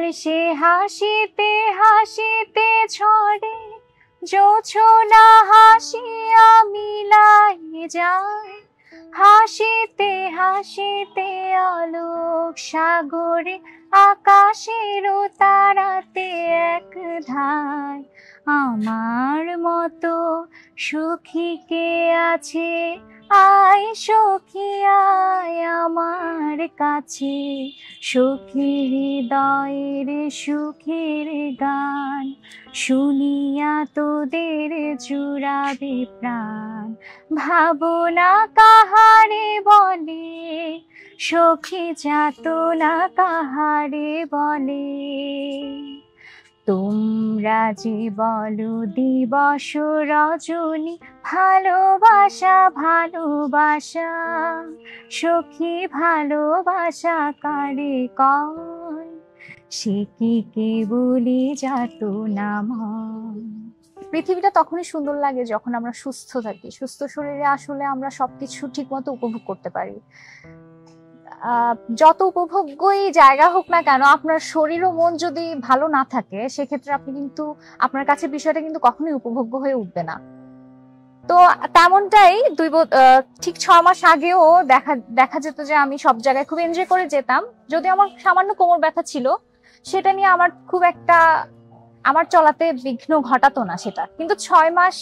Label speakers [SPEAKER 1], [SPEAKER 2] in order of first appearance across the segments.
[SPEAKER 1] সে হাসিতে হাসিতে ঝরে, জোছনা হাসিয়া মিলাই যায়। হাসিতে হাসিতে আলোক সাগরে, আকাশের তারাতে এক ধায়। আমার মতো সুখী কে আছে, আয় সখী আয় আমার কাছে। সখী হৃদয়ের সুখের গান, শুনিয়া তোদের জুড়াবে প্রাণ। ভাবনা কাহারে বলে, সখী যাতনা কাহারে বলে। তোমরা যে বলো দিবস রজনী, ভালোবাসা ভালোবাসা। সখী ভালোবাসা কারে কয়, সে কি কেবলই যাতনা ময়। পৃথিবীটা তখনই সুন্দর লাগে যখন আমরা সুস্থ থাকি। সুস্থ শরীরে আসলে আমরা সবকিছু ঠিক মতো উপভোগ করতে পারি। যত উপভোগ্যই জায়গা হোক না কেন, আপনার শরীর ও মন যদি ভালো না থাকে, সেক্ষেত্রে আপনি কিন্তু আপনার কাছে বিষয়টা কিন্তু কখনোই উপভোগ্য হয়ে উঠবে না। তো তেমনটাই ঠিক 6 মাস আগেও দেখা যেত যে আমি সব জায়গায় খুব এনজয় করে যেতাম। যদি আমার সামান্য কোমর ব্যথা ছিল, সেটা নিয়ে আমার খুব একটা আমার চলাতে বিঘ্ন ঘটাতো না সেটা। কিন্তু 6 মাস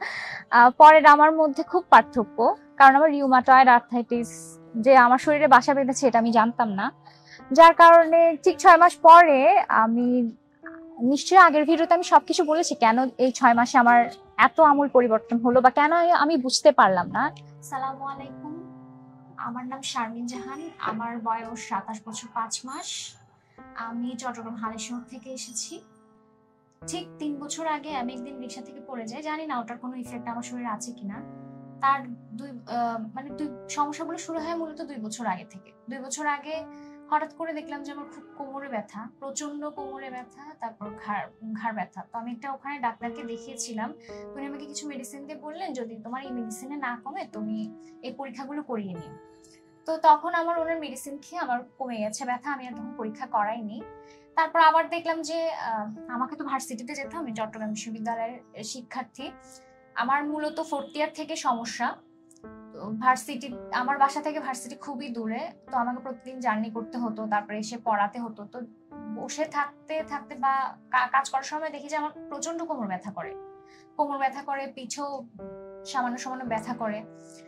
[SPEAKER 1] পরের আমার মধ্যে খুব পার্থক্য, কারণ আমার রিউমাটয়েড আর্থ্রাইটিস যে আমার শরীরে বাসা বেঁধেছে এটা আমি জানতাম না। যার কারণে ঠিক 6 মাস পরে আমি, নিশ্চয়ই আগের ভিডিওতে আমি সবকিছু বলেছি কেন এই 6 মাসে আমার এত আমূল পরিবর্তন হলো বা কেন আমি বুঝতে পারলাম না। আসসালামু আলাইকুম, আমার নাম শারমিন জাহান, আমার বয়স 27 বছর 5 মাস। আমি চট্টগ্রাম হালিশহর থেকে এসেছি। ঠিক 3 বছর আগে আমি একদিন রিক্সা থেকে পড়ে যাই। জানি না ওটার কোনো ইফেক্ট আমার শরীরে আছে কিনা। তার দুই সমস্যাগুলো শুরু হয় মূলত 2 বছর আগে থেকে। 2 বছর আগে হঠাৎ করে দেখলাম যে আমার খুব কোমরে ব্যথা, প্রচন্ড কোমরে ব্যথা, তারপর ঘাড় ব্যথা। তো আমি একটা ওখানে ডাক্তারকে দেখিয়েছিলাম। উনি আমাকে কিছু মেডিসিন দিয়ে বললেন, যদি তোমার এই মেডিসিনে না কমে তুমি এই পরীক্ষাগুলো করিয়ে নিও। তো তখন আমার ওনার মেডিসিন খেয়ে আমার কমে গেছে ব্যথা, আমি আর তখন পরীক্ষা করাইনি। তারপর আবার দেখলাম যে আমাকে তো ভার্সিটিতে যেতে হবে, চট্টগ্রাম বিশ্ববিদ্যালয়ের শিক্ষার্থী। আমার মূলত 4th ইয়ার থেকে সমস্যা। ভার্সিটি, আমার বাসা থেকে ভার্সিটি খুবই দূরে, তো আমাকে প্রতিদিন জার্নি করতে হতো, তারপরে এসে পড়াতে হতো। তো বসে থাকতে থাকতে বা কাজ করার সময় দেখি যে আমার প্রচন্ড কোমর ব্যথা করে, পিঠেও সামান্য সামান্য ব্যথা করে।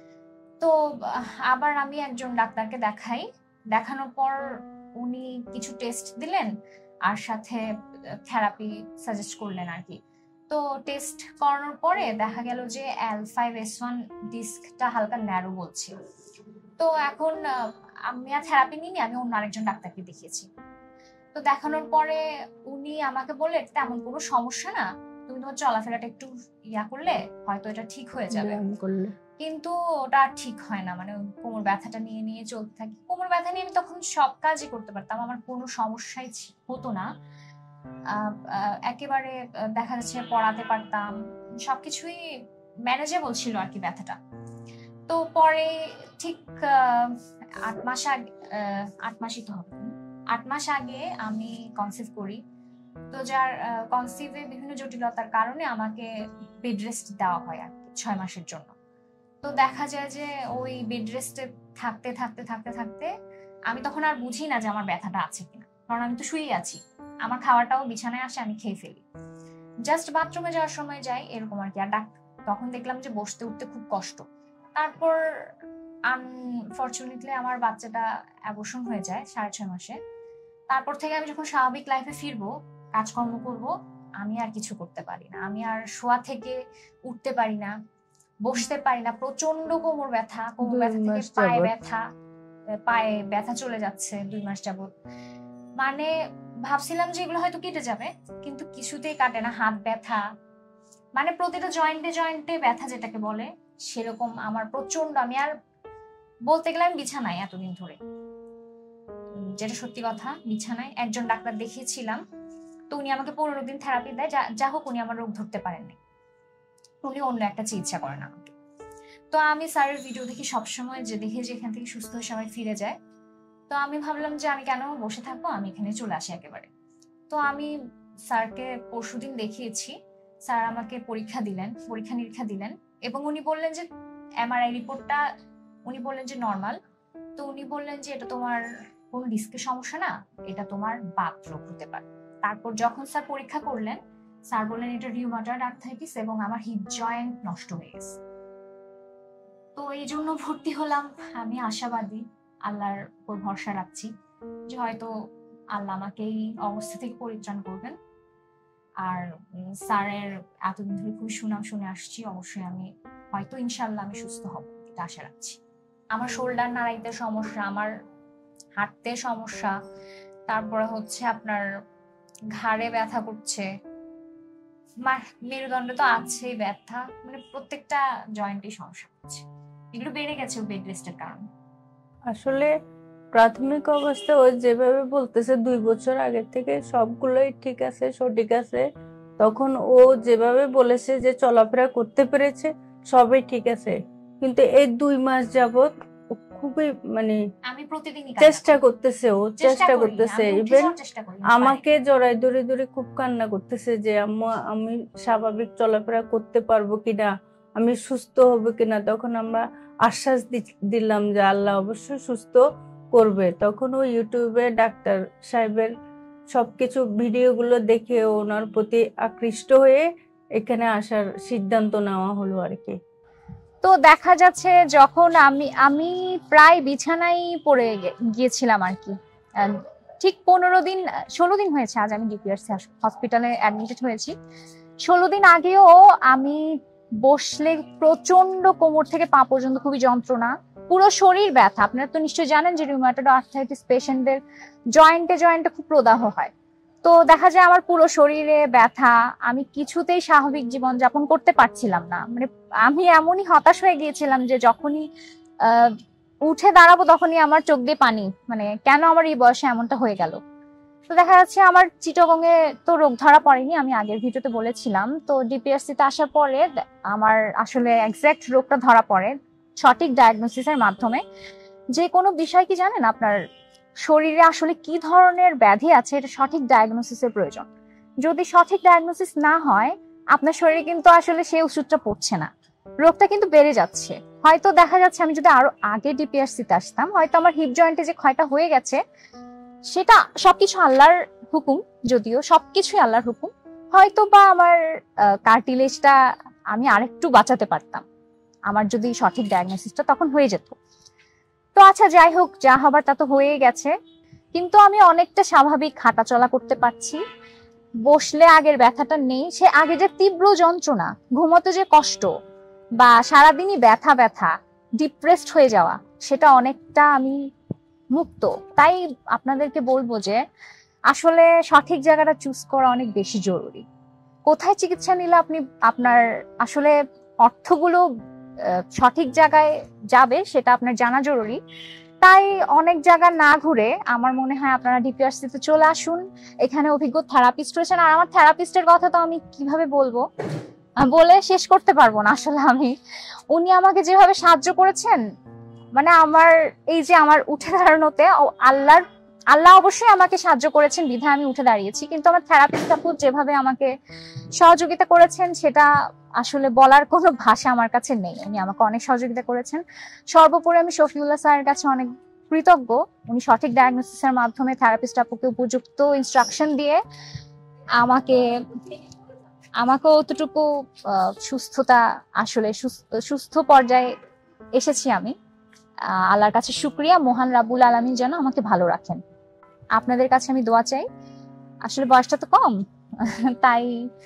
[SPEAKER 1] তো আবার আমি একজন ডাক্তারকে দেখাই। দেখানোর পর উনি কিছু টেস্ট দিলেন আর সাথে থেরাপি সাজেস্ট করলেন আর কি। তো টেস্ট করানোর পরে দেখা গেল যে L5S1 ডিস্কটা হালকা ন্যারো বলছে। তো এখন আমি আর থেরাপি নিইনি, আমি অন্য আরেকজন ডাক্তারকে দেখিয়েছি। তো দেখানোর পরে উনি আমাকে বললেন, তেমন কোনো সমস্যা না, তুমি তোমার চলাফেরাটা একটু করলে হয়তো এটা ঠিক হয়ে যাবে। কিন্তু ওটা ঠিক হয় না, মানে কোমর ব্যথাটা নিয়ে চলতে থাকি। কোমর ব্যথা নিয়ে আমি তখন সব কাজই করতে পারতাম, আমার কোনো সমস্যাই হতো না। একেবারে দেখা যাচ্ছে পড়াতে পারতাম, সবকিছুই ম্যানেজেবল ছিল আর কি ব্যথাটা। তো পরে ঠিক 8 মাস আগে, 8 মাসই তো হবে, 8 মাস আগে আমি কনসিভ করি। তো যার কনসিভে বিভিন্ন জটিলতার কারণে আমাকে বেড রেস্ট দেওয়া হয় আর কি 6 মাসের জন্য। তো দেখা যায় যে ওই বেড রেস্টে থাকতে থাকতে থাকতে থাকতে আমি তখন আর বুঝি না যে আমার ব্যথাটা আছে কিনা, কারণ আমি তো শুয়েই আছি। আমার খাওয়াটাও বিছানায় আসে, আমি খেয়ে ফেলি, জাস্ট বাথরুমে যাওয়ার সময় যাই এরকম আর কি। আর তখন দেখলাম যে বসতে উঠতে খুব কষ্ট। তারপর আনফরচুনেটলি আমার বাচ্চাটা অ্যাবর্শন হয়ে যায় 6.5 মাসে। তারপর থেকে আমি যখন স্বাভাবিক লাইফে ফিরবো, কাজকর্ম করব, আমি আর কিছু করতে পারি না। আমি আর শোয়া থেকে উঠতে পারি না, বসতে পারি না, প্রচন্ড কোমর ব্যথা থেকে পায়ে ব্যথা চলে যাচ্ছে 2 মাস যাবত। মানে ভাবছিলাম যে এগুলো হয়তো কেটে যাবে, কিন্তু কিছুতেই কাটে না। হাত ব্যথা, মানে প্রতিটা জয়েন্টে ব্যথা যেটাকে বলে সেরকম আমার প্রচন্ড। আমি আর বলতে গেলে আমি বিছানায় এতদিন ধরে, যেটা সত্যি কথা, বিছানায়। একজন ডাক্তার দেখিয়েছিলাম, তো উনি আমাকে 15 দিন থেরাপি দেয়। যা হোক, উনি আমার রোগ ধরতে পারেননি, উনি অন্য একটা চিকিৎসা করেন আমাকে। তো আমি স্যারের ভিডিও দেখি সবসময়, যে দেখে যে এখান থেকে সুস্থ হয়ে সবাই ফিরে যায়। তো আমি ভাবলাম যে আমি কেন বসে থাকবো, আমি এখানে চলে আসি একেবারে। তো আমি স্যারকে পরশুদিন দেখিয়েছি, স্যার আমাকে পরীক্ষা নিরীক্ষা দিলেন এবং উনি বললেন যে এমআরআই রিপোর্টটা উনি বললেন যে নর্মাল। তো উনি বললেন যে এটা তোমার কোনো ডিস্কের সমস্যা না, এটা তোমার বাত রোগ হতে পারে। তারপর যখন স্যার পরীক্ষা করলেন, স্যার বললেন এটা রিউমাটয়েড আর্থ্রাইটিস এবং আমার হিপ জয়েন্ট নষ্ট হয়ে গেছে। তো এই জন্য ভর্তি হলাম। আমি আশাবাদী, আল্লাহর উপর ভরসা রাখছি যে হয়তো আল্লাহ আমাকে এই অবস্থা থেকে পরিত্রাণ করবেন। আর স্যারের এতদিন ধরে খুবই সুনাম শুনে আসছি, অবশ্যই আমি হয়তো ইনশাল্লাহ আমি সুস্থ হব, এটা আশা রাখছি। আমার শোল্ডার নাড়াইতে সমস্যা, আমার হাঁটতে সমস্যা, তারপরে হচ্ছে আপনার ঘাড়ে ব্যথা করছে, মেরুদণ্ডে তো আছেই ব্যথা, মানে প্রত্যেকটা জয়েন্টে সমস্যা হচ্ছে। এগুলো বেড়ে গেছে বেড রেস্টের কারণে।
[SPEAKER 2] আসলে প্রাথমিক অবস্থা ও যেভাবে বলতেছে 2 বছর আগে থেকে সবগুলোই ঠিক আছে, সঠিক আছে, তখন ও যেভাবে বলেছে যে চলাফেরা করতে পেরেছে সবই ঠিক আছে, কিন্তু এই 2 মাস যাবত খুবই মানে
[SPEAKER 1] আমি প্রতিদিনই
[SPEAKER 2] চেষ্টা করতেছে, ও চেষ্টা করতেছে, ইভেন আমাকে জড়াই ধরে ধরে খুব কান্না করতেছে যে আম্মু আমি স্বাভাবিক চলাফেরা করতে পারবো কিনা, আমি সুস্থ হব কিনা। তখন আমরা আশ্বাস দিলাম যে আল্লাহ অবশ্যই সুস্থ করবে। তখন ও ইউটিউবে ডাক্তার সাহেবের সবকিছু ভিডিওগুলো দেখে ওনার প্রতি আকৃষ্ট হয়ে এখানে আসার সিদ্ধান্ত নেওয়া হলো আর কি।
[SPEAKER 1] তো দেখা যাচ্ছে যখন আমি প্রায় বিছানায় পড়ে গিয়েছিলাম আর কি, ঠিক 16 দিন হয়েছে আজ আমি ডিপিআরসি হসপিটালে অ্যাডমিটেড হয়েছি। 16 দিন আগেও আমি বসলে প্রচন্ড কোমর থেকে পা পর্যন্ত খুবই যন্ত্রণা, পুরো শরীর ব্যথা। আপনারা তো নিশ্চয়ই জানেন যে রিউমাটয়েড আর্থ্রাইটিস পেশেন্টদের জয়েন্টে খুব প্রদাহ হয়। তো দেখা যায় আমার পুরো শরীরে ব্যথা, আমি কিছুতেই স্বাভাবিক জীবন যাপন করতে পারছিলাম না। মানে আমি এমনই হতাশ হয়ে গিয়েছিলাম যে যখনই উঠে দাঁড়াবো তখনই আমার চোখ দিয়ে পানি, মানে কেন আমার এই বয়সে এমনটা হয়ে গেল। তো দেখা যাচ্ছে আমার চিটাগংয়ে তো রোগ ধরা পড়েনি, আমি আগের ভিডিওতে বলেছিলাম। তো ডিপিআরসি তে আসার পরে আমার আসলে এক্সাক্ট রোগটা ধরা পড়ে সঠিক ডায়াগনোসিসের মাধ্যমে। যে কোনো বিষয় কি জানেন, আপনার শরীরে আসলে কি ধরনের ব্যাধি আছে এটা সঠিক ডায়াগনোসিসের প্রয়োজন। যদি সঠিক ডায়াগনোসিস না হয় আপনার শরীরে কিন্তু আসলে সেই ওষুধটা পড়ছে না, রোগটা কিন্তু বেড়ে যাচ্ছে। হয়তো দেখা যাচ্ছে আমি যদি আরো আগে ডিপিআরসি তে আসতাম, হয়তো আমার হিপ জয়েন্টে যে ক্ষয়টা হয়ে গেছে সেটা সবকিছু আল্লাহর হুকুম, যদিও সবকিছুই আল্লাহর হুকুম, হয়তো বা আমার কার্টিলেজটা আমি আরেকটু বাঁচাতে পারতাম আমার যদি সঠিক ডায়াগনোসিসটা তখন হয়ে যেত। তো আচ্ছা যাই হোক, যা হবার তা তো হয়ে গেছে। কিন্তু আমি অনেকটা স্বাভাবিক হাঁটাচলা করতে পারছি, বসলে আগের ব্যথাটা নেই, সে আগে যে তীব্র যন্ত্রণা, ঘুমোতে যে কষ্ট বা সারাদিনই ব্যথা ডিপ্রেসড হয়ে যাওয়া, সেটা অনেকটা আমি মুক্ত। তাই আপনাদেরকে বলবো যে আসলে সঠিক জায়গাটা চুজ করা অনেক বেশি জরুরি। কোথায় চিকিৎসা নিলে আপনার আসলে অর্থগুলো সঠিক জায়গায় যাবে সেটা আপনার জানা জরুরি। তাই অনেক জায়গা না ঘুরে আমার মনে হয় আপনারা ডিপিআরসি তে চলে আসুন। এখানে অভিজ্ঞ থেরাপিস্ট রয়েছেন, আর আমার থেরাপিস্টের কথা তো আমি কিভাবে বলবো, বলে শেষ করতে পারবো না আসলে। উনি আমাকে যেভাবে সাহায্য করেছেন, মানে আমার এই যে আমার উঠে দাঁড়ানোতে আল্লাহ অবশ্যই আমাকে সাহায্য করেছেন বিধায় আমি উঠে দাঁড়িয়েছি, কিন্তু আমার থেরাপিস্ট আপু যেভাবে আমাকে সহযোগিতা করেছেন সেটা আসলে বলার কোনো ভাষা আমার কাছে নেই। উনি আমাকে অনেক সহযোগিতা করেছেন। সর্বোপরি আমি শফিউল্লাহ স্যারের কাছে অনেক কৃতজ্ঞ। উনি সঠিক ডায়াগনোসিসের মাধ্যমে থেরাপিস্ট আপুকে উপযুক্ত ইনস্ট্রাকশন দিয়ে আমাকে অতটুকু সুস্থতা, আসলে সুস্থ পর্যায়ে এসেছি আমি। আল্লাহর কাছে শুকরিয়া, মহান রাব্বুল আলামিন যেন আমাকে ভালো রাখেন। আপনাদের কাছে আমি দোয়া চাই। আসলে বয়সটা তো কম, তাই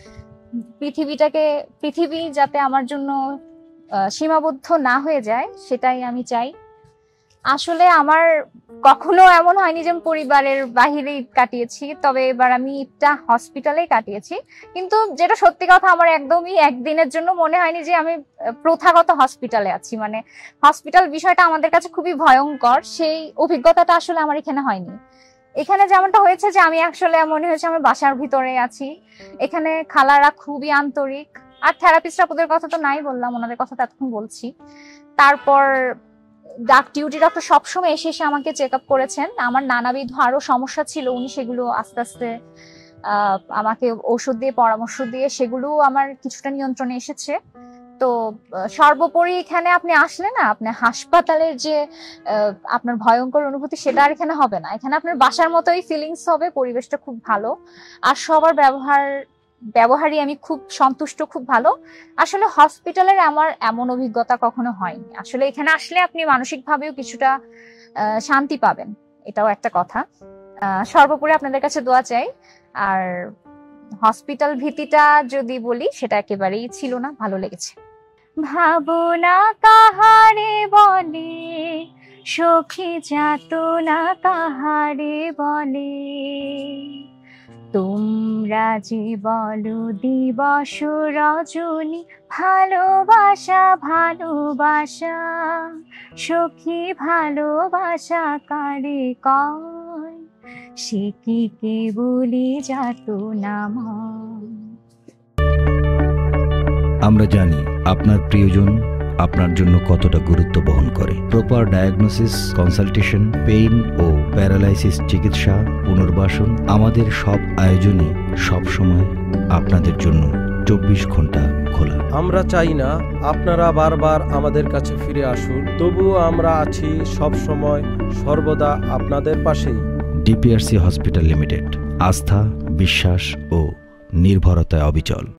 [SPEAKER 1] পৃথিবী যাতে আমার জন্য সীমাবদ্ধ না হয়ে যায় সেটাই আমি চাই। আসলে আমার কখনো এমন হয়নি যে আমি পরিবারের বাহিরে ঈদ কাটিয়েছি, তবে এবার আমি ঈদটা হসপিটালেই কাটিয়েছি। কিন্তু যেটা সত্যি কথা, আমার একদমই একদিনের জন্য মনে হয়নি যে আমি প্রথাগত হসপিটালে আছি। মানে হসপিটাল বিষয়টা আমাদের কাছে খুবই ভয়ঙ্কর, সেই অভিজ্ঞতাটা আসলে আমার এখানে হয়নি। এখানে যেমনটা হয়েছে যে আমি আসলে মনে হয়েছে আমি বাসার ভিতরে আছি। এখানে খালারা খুবই আন্তরিক, আর থেরাপিস্ট আপুদের কথা তো নাই বললাম, ওনাদের কথা তো এতক্ষণ বলছি। তারপর ডিউটি ডক্টর সবসময় এসে আমাকে চেক আপ করেছেন। আমার নানাবিধ আরো সমস্যা ছিল, উনি সেগুলো আস্তে আস্তে আমাকে ওষুধ দিয়ে পরামর্শ দিয়ে সেগুলো আমার কিছুটা নিয়ন্ত্রণে এসেছে। তো সর্বোপরি এখানে আপনি আসলে না, আপনি হাসপাতালের যে আপনার ভয়ঙ্কর অনুভূতি সেটা আর এখানে হবে না। এখানে আপনার বাসার মতোই ফিলিংস হবে, পরিবেশটা খুব ভালো, আর সবার ব্যবহারই আমি খুব সন্তুষ্ট, খুব ভালো। আসলে হসপিটালের আমার এমন অভিজ্ঞতা কখনো হয়নি। আসলে এখানে আসলে আপনি মানসিকভাবেও কিছুটা শান্তি পাবেন, এটাও একটা কথা। সর্বোপরি আপনাদের কাছে দোয়া চাই। আর হসপিটাল ভীতিটা যদি বলি, সেটা একেবারেই ছিল না, ভালো লেগেছে। ভাবনা কাহারে বলে, সখী যাতনা কাহারে বলে, তোমরা যে বলো দিবস রজনী, ভালোবাসা ভালোবাসা, সখী ভালোবাসা কারে কয়, সে কি কেবলই যাতনা ময়।
[SPEAKER 3] আমরা জানি আপনার প্রিয়জন আপনার জন্য কতটা গুরুত্ব বহন করে। প্রপার ডায়াগনোসিস, কনসালটেশন, পেইন ও প্যারালাইসিস চিকিৎসা, পুনর্বাসন, আমাদের সব আয়োজনই সবসময় আপনাদের জন্য 24 ঘন্টা খোলা।
[SPEAKER 4] আমরা চাই না আপনারা বারবার আমাদের কাছে ফিরে আসুন, তবুও আমরা আছি সব সময় সর্বদা আপনাদের পাশেই।
[SPEAKER 3] ডিপিআরসি হসপিটাল লিমিটেড, আস্থা, বিশ্বাস ও নির্ভরতায় অবিচল।